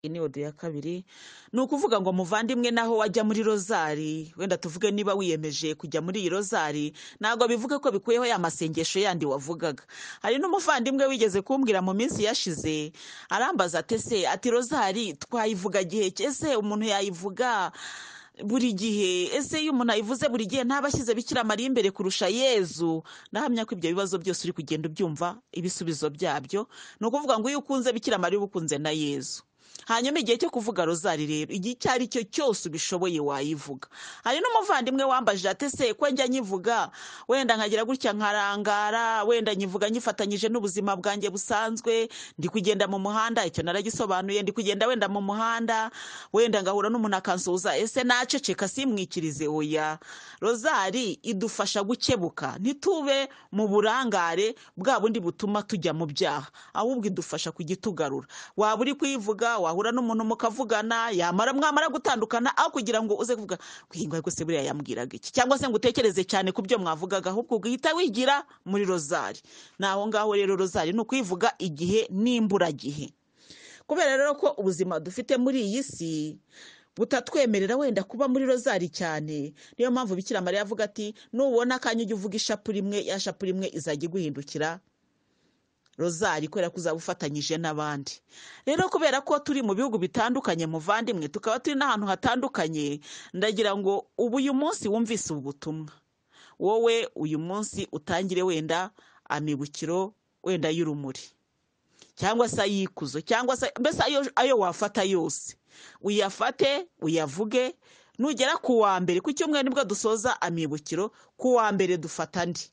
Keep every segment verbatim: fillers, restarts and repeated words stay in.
ini odo ya kabiri ni ukuvuga ngo muvandimwe naho wajya muri rozari, wenda tuvuge niba wiyemeje kujya muri iyi rozari, ntabwo bivuga ko bikuyeho ya masengesho yandi wavugaga. Hari n'umuvandimwe wigeze kumbwira mu minsi yashize, arambaza ati se ati rozari twayivuga gihe ki? Ese umuntu yayivuga buri gihe? Ese iyo umuntu ayivuze buri gihe ntaba ashyize Bikira Mariya imbere kurusha Yezu? Nahamya ko ibyo bibazo byose uri kugenda ubyumva ibisubizo byabyo. Ni ukuvuga ngo iyo ukunze Bikira Mariya uba ukunze na Yezu. Hanyuma igihe cyo kuvuga rozari rero, igihe icyo ari cyo cyose ubishoboye wayivuga. Hari n'umuvandimwe wambajije ati se ko njya nyivuga wenda nkagira gutya nkarangara, wenda nyivuga nyifatanyije n'ubuzima bwanjye busanzwe, ndi kugenda mu muhanda, icyo naragisobanuye, ndi kugenda wenda mu muhanda wenda ngahura n'umuntu akansuhuza, ese naceceka simwikirize? Oya, rozari idufasha gukebuka, ntitube mu burangare bwa bundi butuma tujya mu byaha, ahubwo idufasha kugitugarura. Waba uri kuyivuga, wahura n'umuntu mukavugana, yamara mwamara gutandukana, aho kugira ngo uze kuvuga kwihingwa rwose buriya yambwiraga iki, cyangwa se ngo utekereze cyane ku byo mwavugaga, ahubwo ugahita wigira muri rozari. Naho ngaho rero rozari ni ukuyivuga igihe n'imburagihe. Kubera rero ko ubuzima dufite muri iyi si butatwemerera wenda kuba muri rozari cyane, niyo mpamvu Bikira Mariya avuga ati nubona akanya ujye uvuga ishapule imwe, ya shapule imwe izajya iguhindukira rozari, kubera ko uzaba ufatanyije n'abandi. Rero kubera ko turi mu bihugu bitandukanye muvandimwe, tukaba turi n'ahantu hatandukanye, ndagira ngo ubu uyu munsi wumvise ubu butumwa, wowe uyu munsi utangire wenda amibukiro wenda y'urumuri, cyangwa se ayikuzo, cyangwa se mbese ayo, ayo wafata yose uyafate uyavuge. Nugera ku wa mbere, ku cyumweru nibwo dusoza amibukiro, ku wa mbere dufata andi.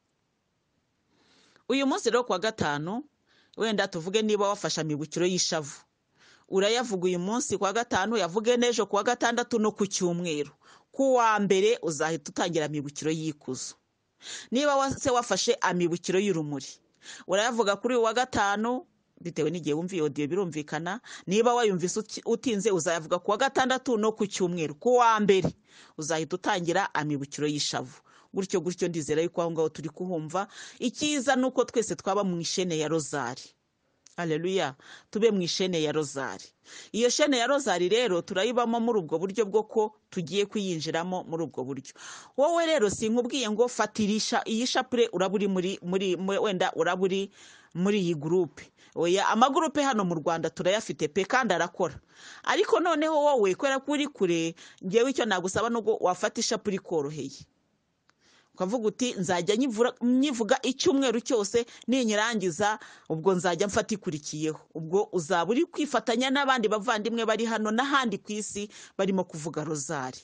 Uyu munsi rero kwa gatanu, wenda tuvuge niba wafashe amibukiro y'ishavu, urayavuga uyu munsi kwa gatanu, yavuge n'ejo kuwa gatandatu no ku cyumweru. Ku wa mbere uzahita utangira amibukiro y'ikuzo. Niba se wafashe amibukiro y'urumuri, urayavuga kuri uwa gatanu, bitewe n'igihe wumviye audio birumvikana. Niba wayumvise utinze, uzayavuga kuwa gatandatu no ku cyumweru. Ku wa mbere uzahita utangira amibukiro y'ishavu. Gutyo gutyo ndizera yuko aho ngaho turi kuhumva. Icyiza nuko twese twaba mu ishene ya rozari. Haleluya, tube mu ishene ya rozari. Iyo shene ya rozari rero turayibamo muri ubwo buryo bwo ko tugiye kuyinjiramo muri ubwo buryo. Wowe rero sinkubwiye ngo fatirisha iyi shapure uraburi muri muri wenda uraburi muri iyi groupe. Oya, amagurupe hano mu Rwanda turayafite pe kandi arakora. Ariko noneho wowe kwera kuri kure, ngewe icyo nagusaba nuko wafata ishapure ikoroheye. Ukavuga uti nzajya nyivuga icyumweru cyose, ninyirangiza ubwo nzajya mfata ikurikiyeho. Ubwo uzaba uri kwifatanya n'abandi bavandimwe bari hano n'ahandi ku isi barimo kuvuga rozari.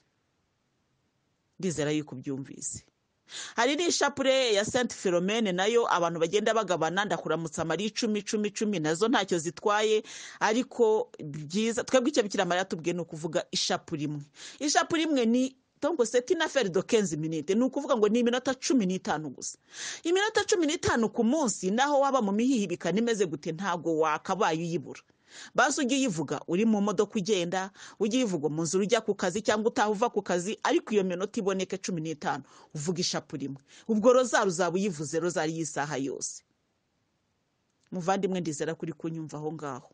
Ndizera yuko byumvise. Hari n'ishapure ya Sainte Philomene, nayo abantu bagenda bagabana, ndakuramutsa Mariya icumi icumi icumi, nazo ntacyo zitwaye. Ariko byiza twebwe icyo Bikira Mariya tubwiye ni ukuvuga ishapure imwe. Ishapure imwe ni donc c'est une affaire de quinze minutes, ni ukuvuga ngo ni iminota cumi n'itanu gusa. Iminota cumi n'itanu ku munsi, naho waba mu mihihibika nimeze gute ntago wakabaye uyibura. Basi ujye uyivuga uri mu modoka ugenda, ujye uyivuga mu nzira ujya ku kazi cyangwa utaha uva ku kazi, ariko iyo minota iboneke cumi n'itanu uvuga ishapure imwe. Ubwo rozari uzaba uyivuze rozari y'isaha yose. Muvandimwe ndizera kuri kunyumva aho ngaho.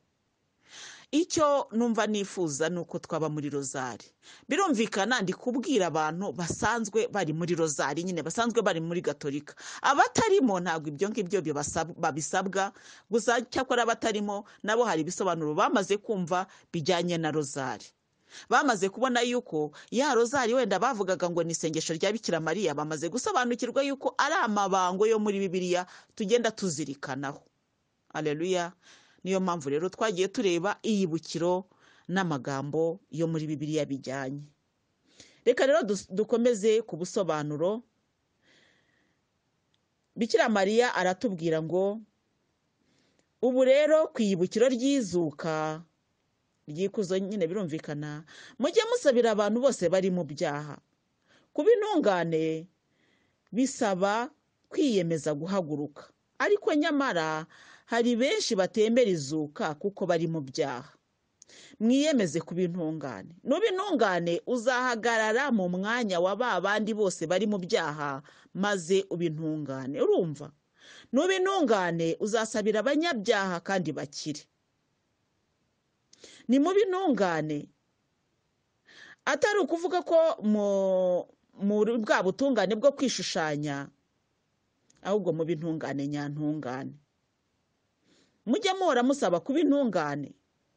Icyo numva nifuza nuko twaba muri rozari. Birumvikana ndi kubwira abantu basanzwe bari muri rozari, nyine basanzwe bari muri Gatolika. Abatarimo ntabwo ibyo ngibyo babisabwa, gusa cyakora abatarimo nabo hari ibisobanuro bamaze kumva bijyanye na rozari. Bamaze kubona yuko ya rozari wenda bavugaga ngo ni isengesho rya Bikira Mariya, bamaze gusobanukirwa yuko ari amabango yo muri Bibiliya tugenda tuzirikanaho. Haleluya. Niyo mpamvu rero twagiye tureba iyibukiro n'amagambo yo muri Bibiliya bijyanye. Reka rero dukomeze ku busobanuro. Bikira Mariya aratubwira ngo ubu rero ku iyibukiro ry'izuka ry'ikuzo, nyine birumvikana, mujye musabira abantu bose bari mu byaha. Kuba intungane bisaba kwiyemeza guhaguruka, ariko nyamara hari benshi batemera izuka kuko bari mu byaha. Mwiyemeze kuba intungane. Nuba intungane uzahagarara mu mwanya wa ba bandi bose bari mu byaha, maze uba intungane. Urumva? Nuba intungane uzasabira abanyabyaha kandi bakire. ni mu b'intungane, atari ukuvuga ko muri bwa butungane bwo kwishushanya, ahubwo mu b'intungane nyantungane. Mujye muhora musaba kuba intungane.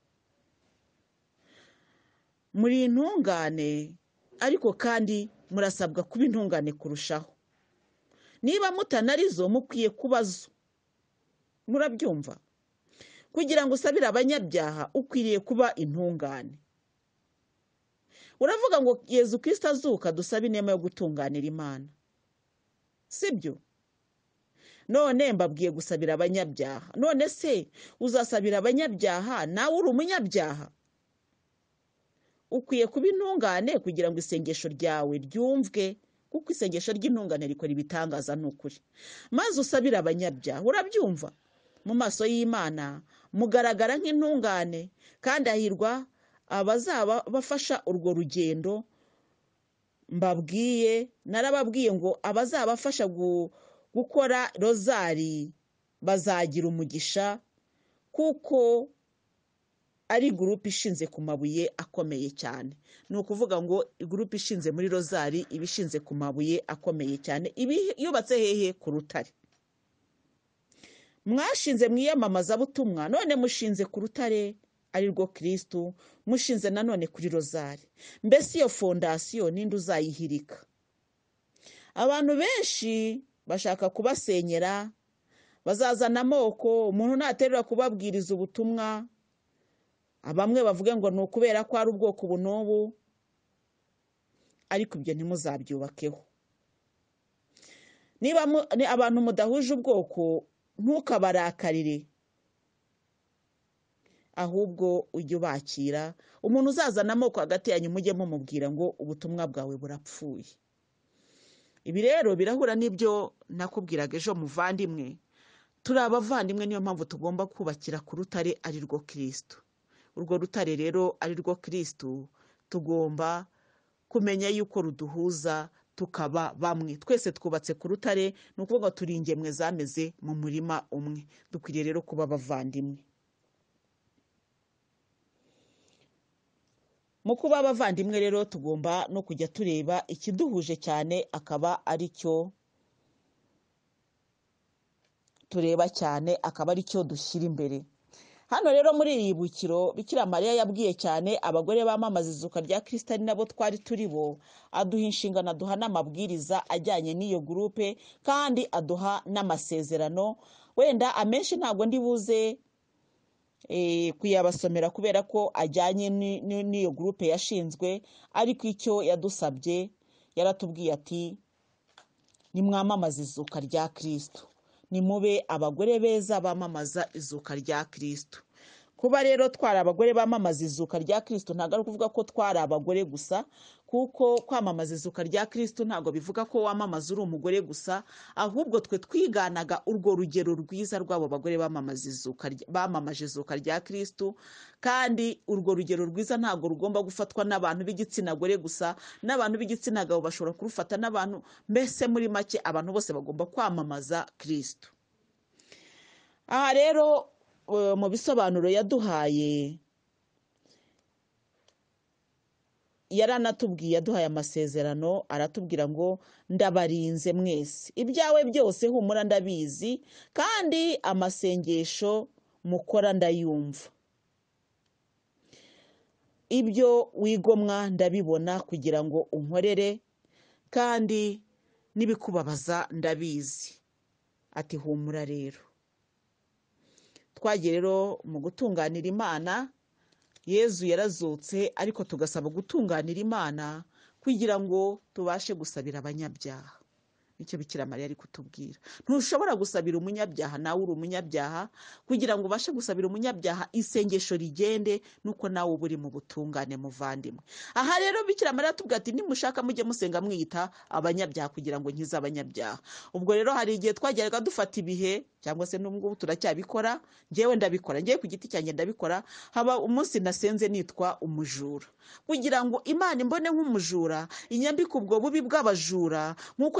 Muri intungane, ariko kandi murasabwa kuba intungane kurushaho. Niba mutanarizo mukwiye kubazo. Murabyumva? Kugira ngo usabire abanyabyaha ukwiriye kuba intungane. Uravuga ngo Yezu Kristo azuka dusabe inema yo gutunganira Imana, sibyo? None mbabwiye gusabira abanyabyaha. None se uzasabira abanyabyaha nawe uri umunyabyaha? Ukwiye kuba intungane kugira ngo isengesho ryawe ryumvwe, kuko isengesho ry'intungane rikora ibitangaza n'ukuri. Maze usabira abanyabyaha. Urabyumva? Mu maso y'Imana mugaragara nk'intungane, kandi ahirwa abazaba bafasha urwo rugendo mbabwiye. Narababwiye ngo abazabafasha gukora rozari bazagira umugisha, kuko ari gurupe ishinze ku mabuye akomeye cyane. Ni ukuvuga ngo gurupe ishinze muri rozari iba ishinze ku mabuye akomeye cyane, ibi yubatse hehe? Ku rutare. Mwashinze mwiyamamazabutumwa, none mushinze ku rutare ari rwo Kristo, mushinze nanone kuri rozari. Mbese iyo fondasiyo ninde uzayihirika? Abantu benshi bashaka kubasenyera, bazazana amoko, umuntu naterura kubabwiriza ubutumwa, bamwe bavuge ngo ni ukubera ko ari ubwoko ubu n'ubu, ariko ibyo ntimuzabyubakeho. Niba abantu mudahuje ubwoko, ntukabarakarire, ahubwo ujye ubakira. Umuntu uzazana amoko hagati yanyu mujye mumubwira ngo ubutumwa bwawe burapfuye. Ibi rero birahura n'ibyo nakubwiraga ejo muvandimwe. Turi abavandimwe, niyo mpamvu tugomba kubakira ku rutare ari rwo Kristo. Urwo rutare rero ari rwo Kristo tugomba kumenya yuko ruduhuza tukaba bamwe. Twese twubatse ku rutare, ni ukuvuga turi ingemwe zameze mu murima umwe. Dukwiriye rero kuba abavandimwe. Mu kuba abavandimwe rero tugomba no kujya tureba ikiduhuje cyane, akaba ari cyo tureba cyane, akaba ari cyo dushyira imbere. Hano rero muri iri bukiro Bikira Mariya yabwiye cyane abagore bamamaza izuka rya Kristo, ari nabo twari turi bo, aduha inshingano, aduha n'amabwiriza ajyanye n'iyo gurupe, kandi aduha n'amasezerano. Wenda amenshi ntabwo ndi buze kuyabasomera kubera ko ajyanye n'iyo gurupe yashinzwe, ariko icyo yadusabye yaratubwiye ati nimwamamaza izuka rya Kristo, nimube abagore beza bamamaza izuka rya Kristo. Kuba rero twari abagore bamamaza izuka rya Kristo ntabwo ari ukuvuga ko twari abagore gusa, kuko kwamamaza izuka rya Kristo ntabwo bivuga ko wamamaza uri umugore gusa, ahubwo twe twiganaga urwo rugero rwiza rw'abo bagore bamamaza izuka bamamaje izuka rya Kristo. Kandi urwo rugero rwiza ntabwo rugomba gufatwa n'abantu b'igitsina gore gusa, n'abantu b'igitsina gabo bashobora kurufata, n'abantu, mbese muri make abantu bose bagomba kwamamaza Kristo. Aha rero mu bisobanuro yaduhaye, yaranatubwiye, yaduhaye amasezerano, aratubwira ngo ndabarinze mwese, ibyawe byose humura ndabizi, kandi amasengesho mukora ndayumva, ibyo wigomwa ndabibona kugira ngo unkorere, kandi n'ibikubabaza ndabizi. Ati humura rero. Twagiye rero mu gutunganira Imana. Yezu yarazutse, ariko tugasaba gutunganira Imana kugira ngo tubashe gusabira abanyabyaha. Nicyo Bikira Mariya ari kutubwira. Ntushobora gusabira umunyabyaha nawe uri umunyabyaha, kugira ngo ubashe gusabira umunyabyaha isengesho rigende, nuko nawe uba uri mu butungane muvandimwe. Aha rero Bikira Mariya atubwira ati nimushaka mujye musenga mwiyita abanyabyaha kugira ngo nkize abanyabyaha. Ubwo rero hari igihe twageraga dufata ibihe, cyangwa se n'ubwo turacyabikora, ngewe ndabikora, ngewe ku giti cyanjye ndabikora. Haba umunsi nasenze nitwa umujura, kugira ngo Imana imbone nk'umujura, inyambike ubwo bubi bw'abajura nk'uko yabwambitse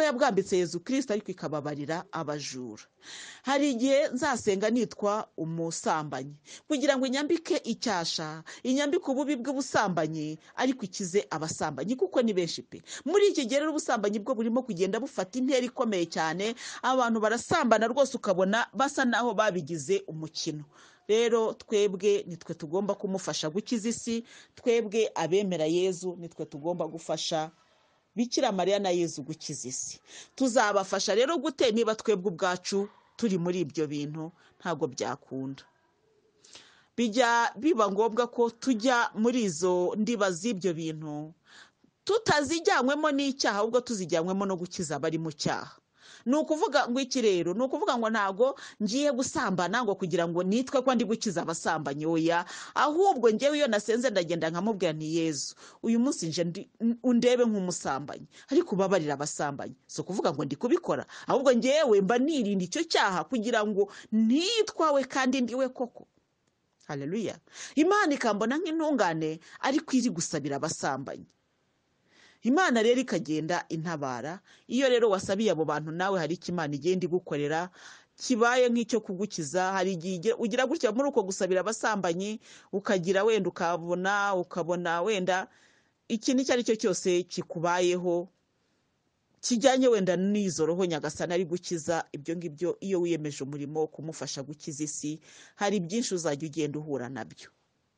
yeretse Yezu Kristo ariko ikababarira abajura. Hari igihe nzasenga nitwa umusambanyi kugira ngo inyambike icyasha, inyambike ububi bw'ubusambanyi ariko ikize abasambanyi kuko ni benshi pe. Muri iki gihe rero ubusambanyi bwo burimo kugenda bufata intera ikomeye cyane, abantu barasambana rwose ukabona basa naho babigize umukino. Rero twebwe nitwe tugomba kumufasha gukiza isi, twebwe abemera Yezu nitwe tugomba gufasha Bikira Mariya na Yezu gukiza isi. Tuzabafasha rero gute niba twebwe ubwacu turi muri ibyo bintu? Ntago byakunda. Bijya biba ngombwa ko tujya muri izo ndiba z'ibyo bintu tutazijyanywemo n'icyaha, ahubwo tuzijyanywemo no gukiza abari mu cyaha. Ni ukuvuga ngo iki rero? Ni ukuvuga ngo ntago ngiye gusambana ngo kugira ngo nitwe ko ndi gukiza abasambanyi, oya. Ahubwo ngewe iyo nasenze ndagenda nkamubwira ni Yezu, uyu munsi nje undebe nk'umusambanyi ariko ubabarira abasambanyi. So kuvuga ngo ndi kubikora, ahubwo ngewe mba nirinda icyo cyaha kugira ngo nitwawe kandi ndiwe koko. Haleluya. Imana ikambona nk'intungane ariko iri gusabira abasambanyi. Imana rero ikagenda intabara. Iyo rero wasabiye abo bantu nawe hari icyo Imana igenda igukorera kibaye nk'icyo kugukiza. Hari igihe ugira gutya muri uko gusabira abasambanyi, ukagira wenda ukabona ukabona wenda ikintu icyo ari cyo cyose kikubayeho kijyanye wenda n'izo roho Nyagasani ari gukiza. Ibyo ngibyo iyo wiyemeje umurimo wo kumufasha gukiza isi, hari byinshi uzajya ugenda uhura nabyo.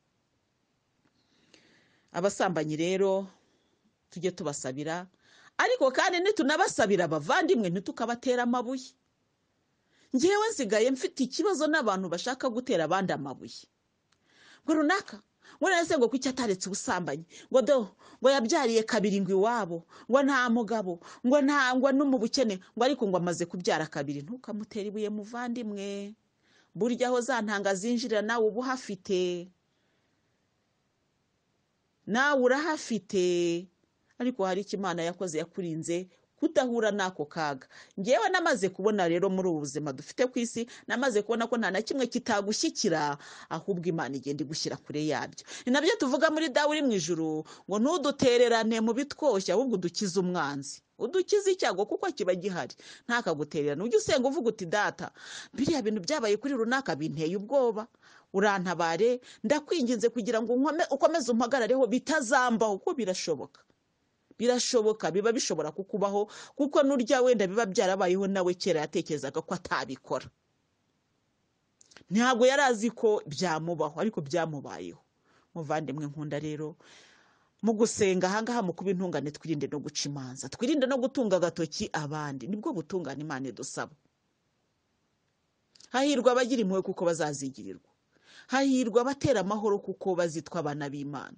Abasambanyi rero tujye tubasabira, ariko kandi nitunabasabira abavandimwe ntitukabatera amabuye. Ngewe nsigaye mfite ikibazo n'abantu bashaka gutera abandi amabuye. Ngo runaka ngo nase ngo kuki ataretse ubusambanyi, ngo do ngo yabyariye kabiri ngo iwabo, ngo nta mugabo, ngo nta ngo no mu bukene, ngo ariko ngo amaze kubyara kabiri. Ntukamutera ibuye muvandimwe, burya aho zantanga zinjirira nawe ubu hafite, nawe urahafite. Ariko hari icyo Imana yakoze yakurinze kudahura n'ako kaga. Ngewe namaze kubona rero muri ubu buzima dufite ku isi, namaze kubona ko nta na kimwe kitagushyikira, ahubwo Imana igenda igushyira kure yabyo. Ni nabyo tuvuga muri Dawe uri mu ijuru ngo ntudutererane mu bitwoshya, ahubwo udukize umwanzi. Udukize icyago kuko kiba gihari, ntakagutererane. Ujye usenga uvuga uti data, biriya bintu byabaye kuri runaka binteye ubwoba, urantabare, ndakwinginze kugira ngo ukomeze umpagarareho bitazambaho. Kuko birashoboka, birashoboka, biba bishobora kukubaho kuko nurya wenda biba byarabayeho nawe kera yatekerezaga ko atabikora. Ntabwo yarazi ko byamubaho ariko byamubayeho. Muvandimwe nkunda rero, mu gusenga ahangaha mu kuba intungane twirinde no guca imanza, twirinde no gutunga agatoki abandi. Nibwo gutungana Imana idusaba. Hahirwa abagira impuhwe kuko bazazigirirwa, hahirwa abatera amahoro kuko bazitwa abana b'Imana.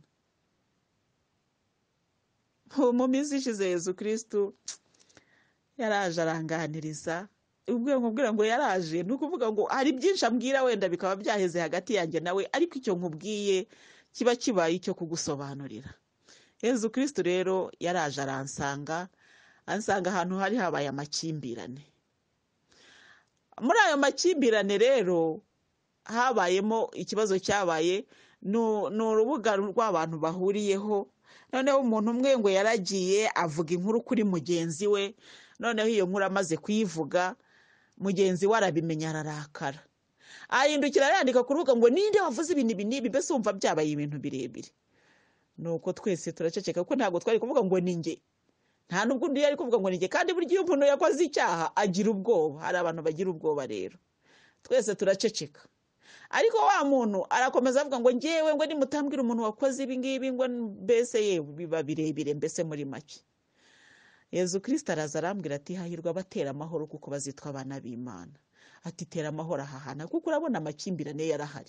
Mu minsi ishize Yezu Kristo yaraje aranganiriza. Ubwo nkubwira ngo yaraje, ni ukuvuga ngo hari byinshi ambwira wenda bikaba byaheze hagati yanjye nawe, ariko icyo nkubwiye kiba kibaye icyo kugusobanurira. Yezu Kristo rero yaraje aransanga, ansanga ahantu hari habaye amakimbirane. Muri ayo makimbirane rero habayemo ikibazo cyabaye ni urubuga rw'abantu bahuriyeho. Noneho umuntu umwe ngo yaragiye avuga inkuru kuri mugenzi we, noneho iyo nkuru amaze kuyivuga mugenzi we arabimenya ararakara, ahindukira yandika ku rubuga ngo ninde wavuze ibintu ibi n'ibi, mbese wumva byabaye ibintu birebire. Nuko twese turaceceka kuko ntabwo twari kuvuga ngo ni njye, nta nubwo undi yari kuvuga ngo ni njye. Kandi burya iyo umuntu yakoze icyaha agira ubwoba, hari abantu bagira ubwoba. Rero twese turaceceka, ariko wa muntu arakomeza avuga ngo ngewe ngo nimutambwira umuntu wakoze ibi ngibi ngo mbese yewe biba birebire, mbese muri make. Yezu Kristo araza arambwira ati hahirwa abatera amahoro kuko bazitwa abana b'Imana. Ati tera amahoro ahahana kuko urabona amakimbirane yarahari.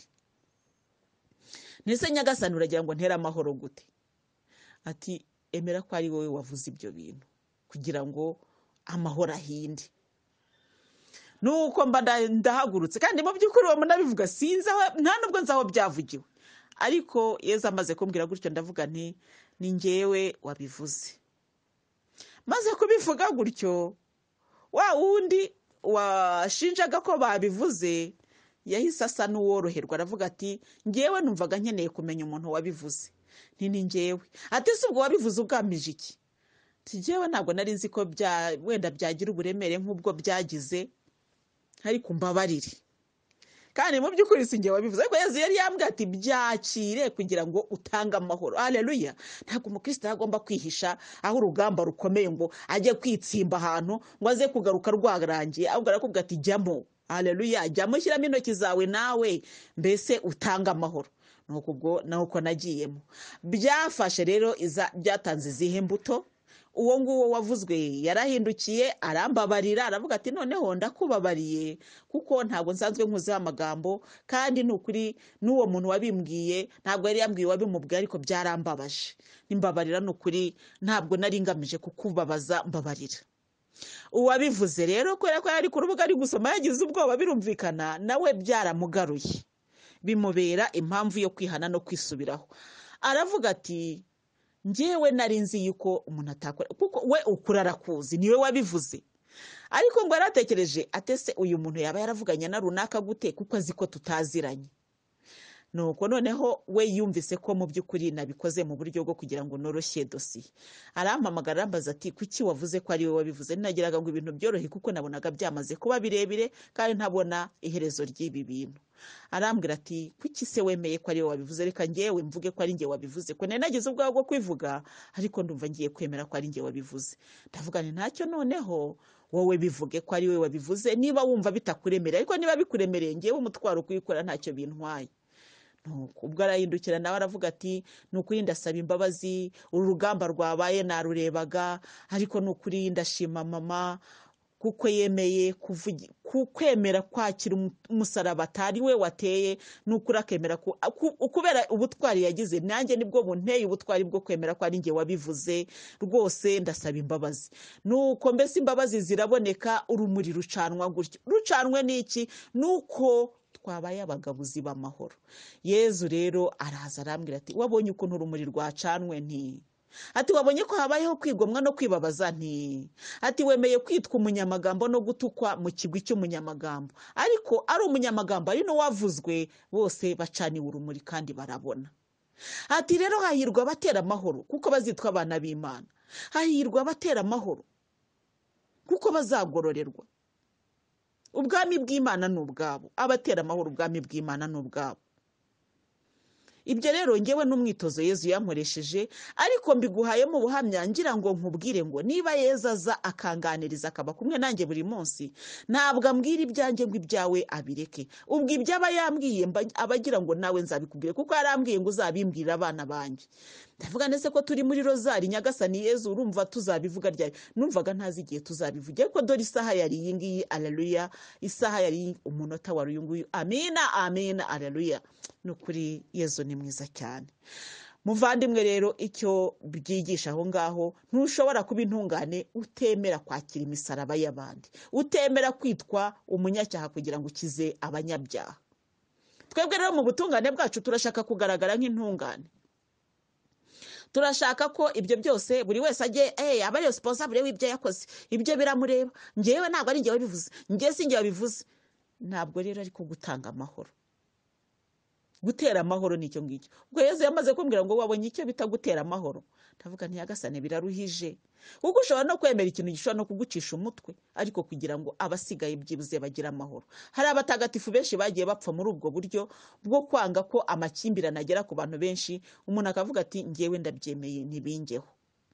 Nese Nyagasani uragira ngo ntera amahoro gute? Ati emera ko ari wowe wavuze ibyo bintu kugira ngo amahoro ahinde. Nuko mba ndahagurutse, kandi mu by'ukuri uwo munabivuga sinzi aho, nta nubwo nzi aho byavugiwe. Ariko Yezu amaze kumbwira gutyo ndavuga nti ni ngewe wabivuze. Maze kubivuga gutyo, wa wundi washinjaga ko babivuze yahise asa n'uworoherwa, aravuga ati ngewe numvaga nkeneye kumenya umuntu wabivuze. Nti ni ngewe. Ati se ubwo wabivuze ugamije iki? tugewe ntabwo nari nzi ko bya wenda byagira uburemere nk'ubwo byagize, ariko mbabarire. Kandi mu by'ukuri sinjye wabivuze, ariko Yesu yari yambwiye ati byakire kugira ngo utange amahoro. Haleluya. Ntabwo umukristo agomba kwihisha aho urugamba rukomeye ngo ajye kwitsimba ahantu ngo aze kugaruka rwarangiye, ahubwo arakubwira ati jyamo. Haleluya. Jyamo, shyiramo intoki zawe nawe mbese utanga amahoro. Nuko ubwo naho nagiyemo byafashe rero, byatanze izihe mbuto? Uwo nguwo wavuzwe yarahindukiye arambabarira, aravuga ati noneho ndakubabariye kuko ntabwo nsanzwe nkuzeho amagambo, kandi nukuri n'uwo muntu wabimbwiye ntabwo yari yambwiye wabimubwiye, ariko byarambabaje. Nimbabarira nukuri, ntabwo nari ngamije kukubabaza, mbabarira. Uwabivuze rero kubera ko yari ku rubuga ari gusoma yagize ubwoba, birumvikana nawe byaramugaruye, bimubera impamvu yo kwihana no kwisubiraho. Aravuga ati njyewe nari nzi yuko umuntu atakora, kuko we ukura arakuzi, niwe wabivuze. Ariko ngo yaratekereje atese uyu muntu yaba yaravuganye na runaka gute, kuko azi ko tutaziranye. Nuko noneho we yumvise ko mu by'ukuri nabikoze mu buryo bwo kugira ngo noroshye dosiye. Arampamagara arambaza ati kuki wavuze ko ari we wabivuze? Ninagiraga ngo ibintu byorohe kuko nabonaga byamaze kuba birebire kandi ntabona iherezo ry'ibi bintu. Arambwira ati kuki se wemeye ko ari we wabivuze? Reka ngewe mvuge ko ari nge wabivuze, ko nari nagize ubwaho bwo kwivuga, ariko ndumva ngiye kwemera ko ari nge wabivuze. Ndavuga nti ntacyo, noneho wowe bivuge ko ari we wabivuze niba wumva bitakuremereye, ariko niba bikuremereye ngewe umutwaro kuyikora ntacyo bintwaye. Ubwo arahindukira nawe aravuga ati nukuri ndasaba imbabazi, uru rugamba rwabaye narurebaga, ariko nukuri ndashima mama kuko yemeye kwemera kwakira umusaraba atari we wateye, nukuri akemera kubera ubutwari yagize. Nanjye nibwo bunteye ubutwari bwo kwemera ko ari nge wabivuze, rwose ndasaba imbabazi. Nuko mbese imbabazi ziraboneka, urumuri rucanwa gutyo. Rucanwe n'iki? Nuko twabaye abagabuzi b'amahoro. Yezu rero araza arambwira ati wabonye ukuntu urumuri rwacanwe? Nti ati wabonye ko habayeho kwigomwa no kwibabaza? Nti ati wemeye kwitwa umunyamagambo no gutukwa mu kigwi cy'umunyamagambo, ariko ari umunyamagambo ari no wavuzwe, bose bacaniwe urumuri kandi barabona. Ati rero hahirwa abatera amahoro kuko bazitwa abana b'Imana. Hahirwa abatera amahoro kuko bazagororerwa. Ubwami bw'Imana ni ubwabo, abatera amahoro ubwami bw'Imana ni ubwabo. Ibyo rero ngewe n'umwitozo Yezu yankoresheje, ariko mbiguhaye mu buhamya ngira ngo nkubwire ngo niba Yezu aza akanganiriza akaba kumwe nanjye buri munsi, ntabwo ambwira ibyanjye ngo ibyawe abireke. Ubwo ibyo aba yambwiye abagira ngo nawe nzabikubwire, kuko yarambwiye ngo uzabimbwira abana banjye. Ndavuga nese ko turi muri rozari, Nyagasani Yezu urumva tuzabivuga ryari? Numvaga ntazi igihe tuzabivuga, ariko dore isaha yari iyi ngiyi. Aleluya. Isaha yari umunota wari uyu nguyu. Amina, amina, aleluya. Nukuri Yezu ni mwiza cyane. Muvandimwe rero, icyo byigisha aho ngaho, ntushobora kuba intungane utemera kwakira imisaraba y'abandi, utemera kwitwa umunyacyaha kugira ngo ukize abanyabyaha. Twebwe rero mu butungane bwacu turashaka kugaragara nk'intungane. Turashaka ko ibyo byose buri wese ajye eh aba ari responsible w'ibyo yakoze, ibyo biramureba. Ngewe ntabwo ari nge wabivuze, nge si nge wabivuze. Ntabwo rero ariko gutanga amahoro, gutera amahoro nicyo ngicyo. Ubwo Yezu yamaze kumbwira ngo wabonye icyo bita gutera amahoro, ndavuga nti Nyagasani biraruhije, kuko ushobora no kwemera ikintu gishobora no kugucisha umutwe, ariko kugira ngo abasigaye byibuze bagira amahoro. Hari abatagatifu benshi bagiye bapfa muri ubwo buryo bwo kwanga ko amakimbirane agera ku bantu benshi, umuntu akavuga ati ngewe ndabyemeye ntibingeho.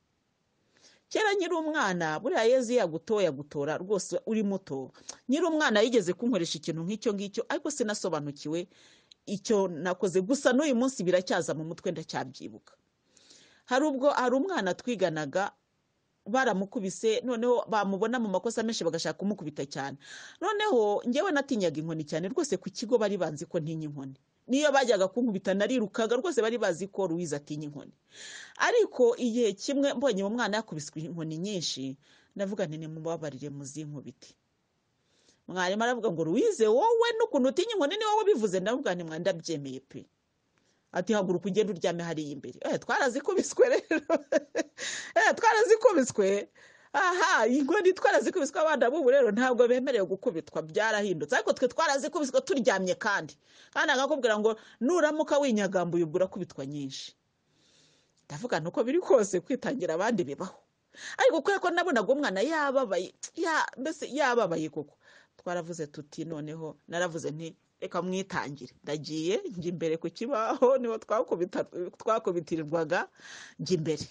Kera nyiri umwana, buriya Yezu yagutoya gutora rwose uri muto. Nyiri umwana yigeze kunkoresha ikintu nk'icyo ngicyo, ariko sinasobanukiwe icyo nakoze, gusa n'uyu munsi biracyaza mu mutwe ndacyabyibuka. Hari ubwo hari umwana twiganaga baramukubise, noneho bamubona mu makosa menshi bagashaka kumukubita cyane. Noneho ngewe natinyaga inkoni cyane rwose, ku kigo bari banzi ko ntinya inkoni. Niyo bajyaga kunkubita narirukaga rwose, bari bazi ko Ruwiza atinya inkoni. Ariko igihe kimwe mbonye mu mwana yakubiswe inkoni nyinshi, ndavuga nti nimubabarire muzinkubite. Mwarimu aravuga ngo Ruwize wowe n'ukuntu utinya inkoni ni wowe bivuze. Ndavuga nti mwanda byemeye pe. Ati haguruka ugende uryame hariya imbere. Eh twarazikubiswe rero. Eh twarazikubiswe. Aha, inkoni twarazikubiswe, abana b'ubu rero ntabwo bemerewe gukubitwa, byarahindutse. Ariko twe twarazikubiswe turyamye kandi. Kandi akakubwira ngo nuramuka winyagambuye ubura kubitwa nyinshi. Ndavuga nuko biri kose kwitangira abandi bibaho. ariko kubera ko nabonaga umwana yababaye ya mbese yababaye koko twaravuze tuti noneho naravuze nti reka mwitangire ndagiye njya imbere ku kibaho niho twakubita twakubitirirwaga njya imbere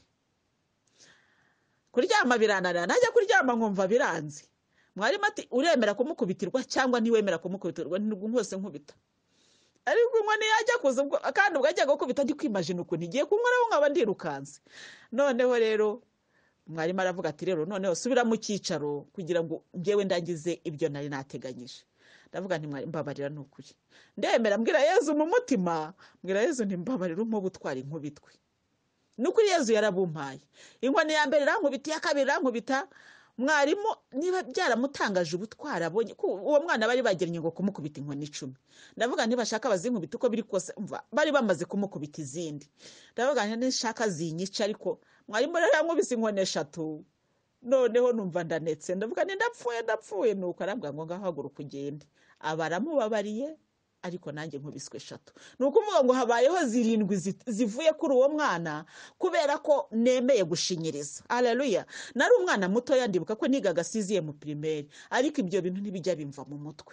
kuryama birananira najya kuryama nkumva biranze mwarimu ati uremera kumukubitirwa cyangwa ntiwemera kumukubitirwa ntose nkubita ariko inkoni yajya kuza kandi ubwo ajya gukubita ndi kwimagine ukuntu igiye kunkoraho nkaba ndirukanse noneho rero mwarimu aravuga ati rero noneho subira mu cyicaro kugira ngo njyewe ndangize ibyo nari nateganyije ndavuga nti mwarimu mbabarira n'ukuri ndemera mbwira Yezu mu mutima mbwira Yezu nti mbabarira umpe ubutwari nkubitwe n'ukuri Yezu yarabumpaye inkoni ya mbere irankubita iya kabiri irankubita mwarimu niba byaramutangaje ubutwara abonye uwo mwana bari bagennye ngo kumukubita inkoni icumi ndavuga ntibashaka bazinkubita uko biri kose umva bari bamaze kumukubita izindi ndavuga ntishaka zinyica ariko mwarimu rero yankubise inkoni eshatu noneho numva ndanetse ndavuga ni ndapfuye ndapfuye nuko arambwira ngo ngahaguruka ugende abaramubabariye ariko nanjye nkubiswe eshatu nukuvuga ngo habayeho zirindwi zivuye kuri uwo mwana kubera ko nemeye gushinyiriza haleluya nari umwana muto yandibuka ko nigaga siziye mu primaire ariko ibyo bintu ntibijya bimva mu mutwe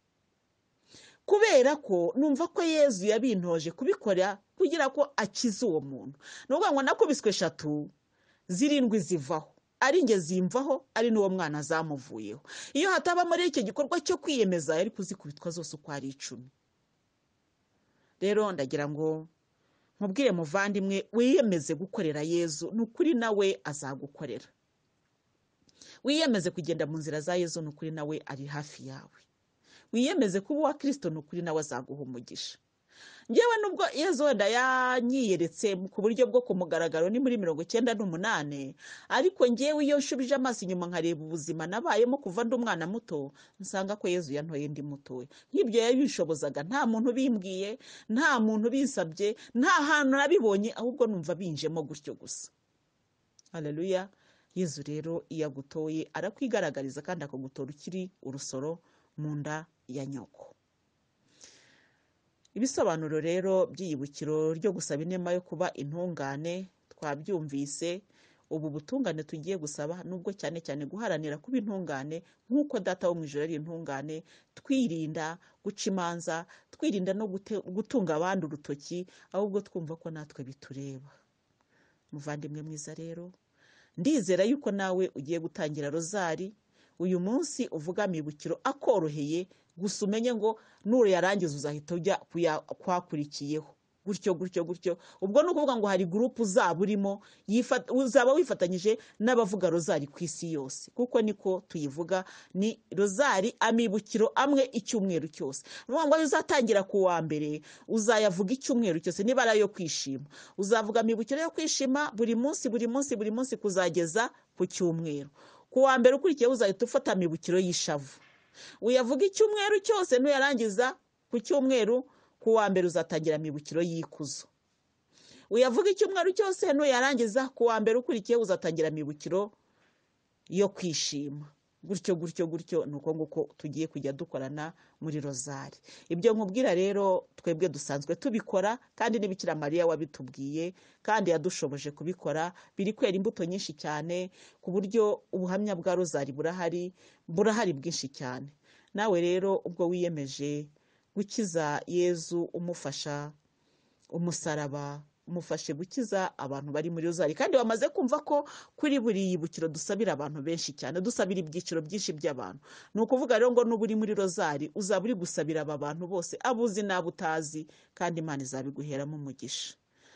kubera ko numva ko Yezu yabintoje kubikora kugira ko akize uwo muntu nukuvuga ngo nakubiswe eshatu zirindwi zivaho ari nge zimvaho ari n'uwo mwana zamuvuyeho iyo hataba muri iki gikorwa cyo kwiyemeza yari kuzikubitwa zose uko ari icumi rero ndagira ngo mubwire muvandimwe wiyemeze gukorera Yezu n'ukuri nawe azagukorera wiyemeze kugenda mu nzira za Yezu n'ukuri nawe ari hafi yawe wiyemeze kuba uwa Kristo n'ukuri nawe azaguha umugisha ngewe nubwo Yezu wenda yanyiyeretse ku buryo bwo kumugaragaro ni muri mirongo icyenda n'umunani ariko ngewe iyo nshubije amaso inyuma nkareba ubuzima nabayemo kuva ndi umwana muto nsanga ko Yezu yantoye ndi mutoya nk'ibyo yabishobozaga nta muntu bimbwiye nta muntu binsabye nta hantu nabibonye ahubwo numva binjemo gutyo gusa haleluya Yezu rero iyo agutoye arakwigaragariza kandi akagutora ukiri urusoro mu nda ya nyoko ibisobanuro rero by'iyibukiro ryo gusaba inema yo kuba intungane twabyumvise ubu butungane tugiye gusaba nubwo cyane cyane guharanira kuba intungane nk'uko data wo mu ijuru ari intungane twirinda guca imanza twirinda no gutunga abandi urutoki ahubwo twumva ko natwe bitureba muvandimwe mwiza rero ndizera yuko nawe ugiye gutangira rozari uyu munsi uvuga amibukiro akoroheye gusa umenye ngo nuru yarangiza uzahita ujya kwakurikiyeho gutyo gutyo gutyo ubwo no kuvuga ngo hari groupe uzaba urimo uzaba wifatanyije n'abavuga rozari ku isi yose kuko niko tuyivuga ni rozari amibukiro amwe icyumweru cyose nuvuga ngo uzatangira ku wa mbere uzayavuga icyumweru cyose niba ari ayo kwishima uzavuga amibukiro yo kwishima buri munsi buri munsi buri munsi kuzageza ku cyumweru ku wa mbere ukurikiye uzahita ufata amibukiro y'ishavu uyavuga icyumweru cyose nuyarangiza ku cyumweru ku wa mbere uzatangira amibukiro y'ikuzo uyavuga icyumweru cyose nuyarangiza ku wa mbere ukurikiye uzatangira amibukiro yo kwishima gutyo gutyo gutyo nuko nguko tugiye kujya dukorana muri rozari ibyo nkubwira rero twebwe dusanzwe tubikora kandi n'Ibikira Mariya wabitubwiye kandi yadushoboje kubikora biri kwera imbuto nyinshi cyane ku buryo ubuhamya bwa rozari burahari burahari bwinshi cyane nawe rero ubwo wiyemeje gukiza Yezu umufasha umusaraba umufashe gukiza abantu bari muri rozari kandi wamaze kumva ko kuri buri yibukiro dusabira abantu benshi cyane dusabira ibyiciro byinshi by'abantu ni ukuvuga rero ngo n'uburi muri rozari uzaba uri gusabira aba bantu bose abuzi n'abutazi kandi Imana izabiguheramo umugisha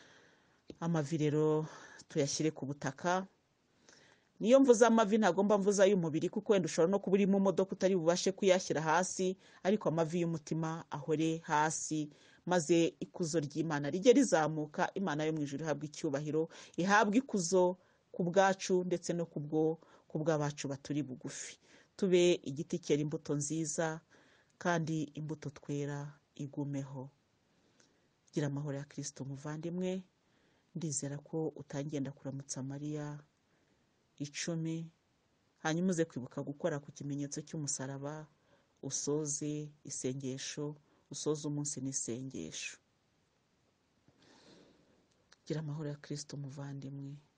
amavi rero tuyashyire ku butaka niyo mvuza amavi ntagomba mvuza y'umubiri kuko wenda ushobora no kuba uri mu modoka utari bubashe kuyashyira hasi ariko amavi y'umutima ahore hasi maze ikuzo ry'Imana rijye rizamuka Imana yo mu ijuru ihabwa icyubahiro ihabwa ikuzo ku bwacu ndetse no kubwo kubw'abacu baturi bugufi tube igiti cyera imbuto nziza kandi imbuto twera igumeho gira amahoro ya Kristo muvandimwe ndizera ko utangenda kuramutsa Mariya icumi hanyuma uze kwibuka gukora ku kimenyetso cy'umusaraba usoze isengesho usoza umunsi n'isengesho gira amahoro ya Kristo muvandimwe